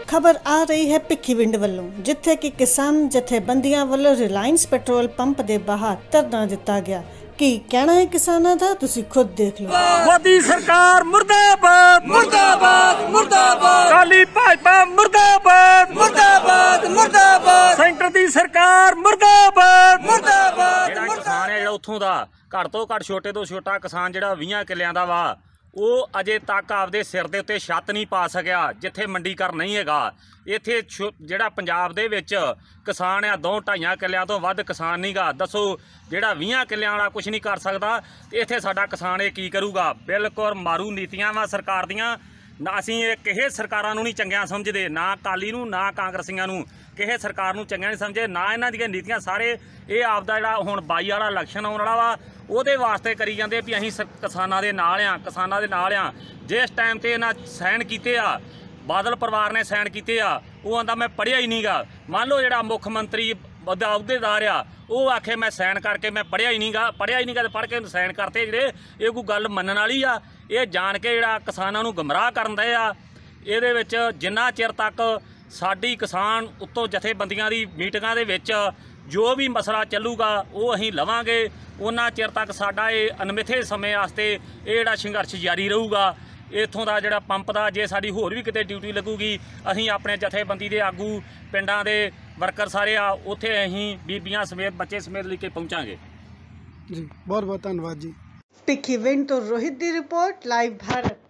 खबर आ रही है ਭਿੱਖੀਵਿੰਡ ਵੱਲੋਂ, जिथे कि किसान जथेबंदियां ਵੱਲੋਂ रिलायंस पेट्रोल पंप के बाहर धरना दिता गया। की कहना है किसानों का, तुसी खुद देख लो। मोदी सरकार मुर्दाबाद मुर्दाबाद मुर्दाबाद, काली भाजपा मुर्दाबाद मुर्दाबाद मुर्दाबाद, सेंटर दी सरकार मुर्दाबाद मुर्दाबाद। किसान है उत्थों दा घट तो घट छोटे तो छोटा किसान जिहड़ा 20 किल्लियां दा वा ਉਹ ਅਜੇ ਤੱਕ ਆਪਦੇ ਸਿਰ ਦੇ ਉੱਤੇ ਛੱਤ ਨਹੀਂ ਪਾ ਸਕਿਆ, ਜਿੱਥੇ ਮੰਡੀਕਰਨ ਨਹੀਂ ਹੈਗਾ। ਇੱਥੇ ਜਿਹੜਾ ਪੰਜਾਬ ਦੇ ਵਿੱਚ ਕਿਸਾਨ ਆ 2-2.5 ਕਿੱਲਿਆਂ ਤੋਂ ਵੱਧ ਕਿਸਾਨ ਨਹੀਂਗਾ। ਦੱਸੋ ਜਿਹੜਾ 20 ਕਿੱਲਿਆਂ ਵਾਲਾ ਕੁਝ ਨਹੀਂ ਕਰ ਸਕਦਾ ਤੇ ਇੱਥੇ ਸਾਡਾ ਕਿਸਾਨ ਇਹ ਕੀ ਕਰੂਗਾ। ਬਿਲਕੁਲ ਮਾਰੂ ਨੀਤੀਆਂ ਵਾ ਸਰਕਾਰ ਦੀਆਂ। ਨਾ ਅਸੀਂ ਇਹ ਕਿਸੇ ਸਰਕਾਰਾਂ ਨੂੰ ਨਹੀਂ ਚੰਗਿਆ ਸਮਝਦੇ, ਨਾ ਅਕਾਲੀ ਨੂੰ ਨਾ ਕਾਂਗਰਸੀਆਂ ਨੂੰ, ਕਿਸੇ ਸਰਕਾਰ ਨੂੰ ਚੰਗਿਆ ਨਹੀਂ ਸਮਝੇ। ਨਾ ਇਹਨਾਂ ਦੀਆਂ ਨੀਤੀਆਂ ਸਾਰੇ ਇਹ ਆਪਦਾ ਜਿਹੜਾ ਹੁਣ 22 ਵਾਲਾ ਇਲੈਕਸ਼ਨ ਆਉਣ ਵਾਲਾ ਵਾ ਉਹਦੇ ਵਾਸਤੇ ਕਰੀ ਜਾਂਦੇ ਵੀ ਅਸੀਂ ਕਿਸਾਨਾਂ ਦੇ ਨਾਲ ਆ, ਕਿਸਾਨਾਂ ਦੇ ਨਾਲ ਆ। ਜਿਸ ਟਾਈਮ ਤੇ ਇਹਨਾਂ ਸਾਈਨ ਕੀਤੇ ਆ, ਬਾਦਲ ਪਰਿਵਾਰ ਨੇ ਸਾਈਨ ਕੀਤੇ ਆ, ਉਹ ਆਂਦਾ ਮੈਂ ਪੜ੍ਹਿਆ ਹੀ ਨਹੀਂਗਾ। ਮੰਨ ਲਓ ਜਿਹੜਾ ਮੁੱਖ ਮੰਤਰੀ ਦਾ ਅਹੁਦੇਦਾਰ ਆ ਉਹ ਆਖੇ ਮੈਂ ਸਾਈਨ ਕਰਕੇ ਮੈਂ ਪੜ੍ਹਿਆ ਹੀ ਨਹੀਂਗਾ ਤੇ ਪੜ੍ਹ ਕੇ ਸਾਈਨ ਕਰਤੇ ਜਿਹੜੇ, ਇਹ ਕੋਈ ਗੱਲ ਮੰਨਣ ਵਾਲੀ ਆ। ਇਹ ਜਾਣ ਕੇ ਜਿਹੜਾ ਕਿਸਾਨਾਂ ਨੂੰ ਗੁੰਮਰਾਹ ਕਰਨ ਦੇ ਆ। ਇਹਦੇ ਵਿੱਚ ਜਿੰਨਾ ਚਿਰ ਤੱਕ ਸਾਡੀ ਕਿਸਾਨ ਉੱਤੋਂ ਜਥੇਬੰਦੀਆਂ ਦੀ ਮੀਟਿੰਗਾਂ ਦੇ ਵਿੱਚ ਜੋ ਵੀ ਮਸਲਾ ਚੱਲੂਗਾ ਉਹ ਅਸੀਂ ਲਵਾਂਗੇ, ਉਹਨਾਂ ਚਿਰ ਤੱਕ ਸਾਡਾ ਇਹ ਅਣਮਿੱਥੇ ਸਮੇਂ ਵਾਸਤੇ ਇਹ ਜਿਹੜਾ ਸੰਘਰਸ਼ ਜਾਰੀ ਰਹੂਗਾ। ਇੱਥੋਂ ਦਾ ਜਿਹੜਾ ਪੰਪ ਦਾ ਜੇ ਸਾਡੀ ਹੋਰ ਵੀ ਕਿਤੇ ਡਿਊਟੀ ਲੱਗੂਗੀ, ਅਸੀਂ ਆਪਣੇ ਜਥੇਬੰਦੀ ਦੇ ਆਗੂ ਪਿੰਡਾਂ ਦੇ ਵਰਕਰ ਸਾਰੇ ਆ ਉੱਥੇ ਅਸੀਂ ਬੀਬੀਆਂ ਸਮੇਤ ਬੱਚੇ ਸਮੇਤ ਲੈ ਕੇ ਪਹੁੰਚਾਂਗੇ ਜੀ। ਬਹੁਤ ਬਹੁਤ ਧੰਨਵਾਦ ਜੀ। ਭਿੱਖੀਵਿੰਡ ਤੋਂ ਰੋਹਿਤ ਦੀ ਰਿਪੋर्ट, लाइव भारत।